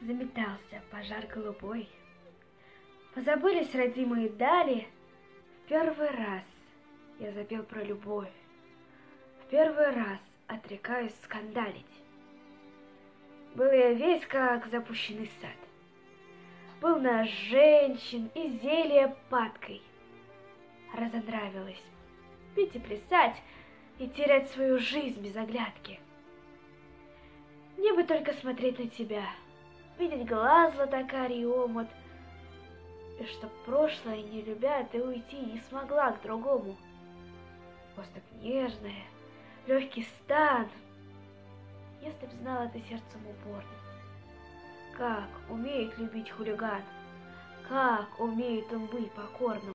Заметался пожар голубой. Позабылись родимые дали. В первый раз я запел про любовь. В первый раз отрекаюсь скандалить. Был я весь, как запущенный сад. Был на женщин и зелье падкой. Разонравилось пить и плясать, и терять свою жизнь без оглядки. Мне бы только смотреть на тебя, видеть глаз златокарий омут, и чтоб прошлое, не любя, ты уйти не смогла к другому. Поступь нежная, легкий стан, если б знала ты сердцем упорным, как умеет любить хулиган, как умеет он быть покорным.